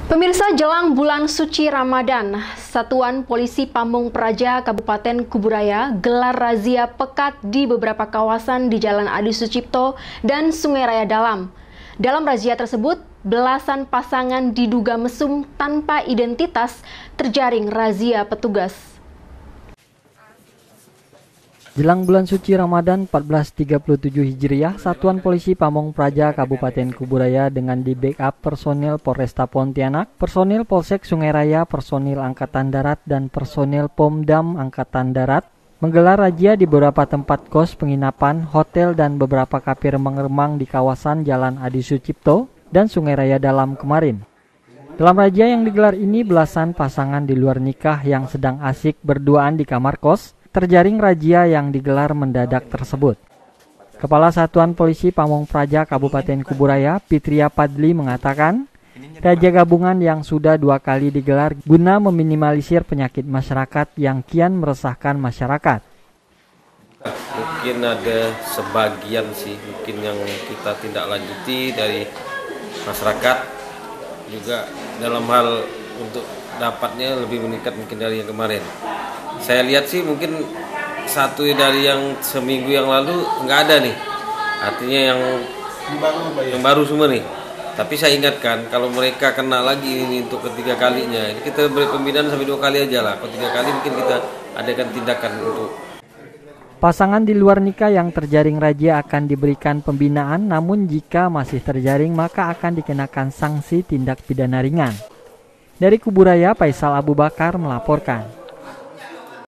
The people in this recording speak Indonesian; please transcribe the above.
Pemirsa, jelang bulan suci Ramadan, Satuan Polisi Pamung Praja Kabupaten Kuburaya gelar razia pekat di beberapa kawasan di Jalan Adi Sucipto dan Sungai Raya Dalam. Dalam razia tersebut, belasan pasangan diduga mesum tanpa identitas terjaring razia petugas. Jelang bulan suci Ramadan 1437 Hijriah, Satuan Polisi Pamung Praja Kabupaten Kuburaya dengan di-backup personil Polresta Pontianak, personil Polsek Sungai Raya, personil Angkatan Darat, dan personil Pomdam Angkatan Darat menggelar razia di beberapa tempat kos, penginapan, hotel, dan beberapa kafe remang-remang di kawasan Jalan Adi Sucipto dan Sungai Raya Dalam kemarin. Dalam razia yang digelar ini, belasan pasangan di luar nikah yang sedang asik berduaan di kamar kos terjaring razia yang digelar mendadak tersebut. Kepala Satuan Polisi Pamung Praja Kabupaten Kuburaya, Pitria Padli, mengatakan, razia gabungan yang sudah 2 kali digelar guna meminimalisir penyakit masyarakat yang kian meresahkan masyarakat. Mungkin ada sebagian sih, mungkin yang kita tindak lanjuti dari masyarakat juga dalam hal untuk dapatnya lebih meningkat mungkin dari yang kemarin. Saya lihat sih mungkin satu dari yang seminggu yang lalu nggak ada nih, artinya yang baru semua nih. Tapi saya ingatkan kalau mereka kena lagi ini untuk ketiga kalinya, ini kita beri pembinaan sampai 2 kali aja lah. Kalau 3 kali mungkin kita adakan tindakan untuk. Pasangan di luar nikah yang terjaring razia akan diberikan pembinaan, namun jika masih terjaring maka akan dikenakan sanksi tindak pidana ringan. Dari Kuburaya, Faisal Abu Bakar melaporkan.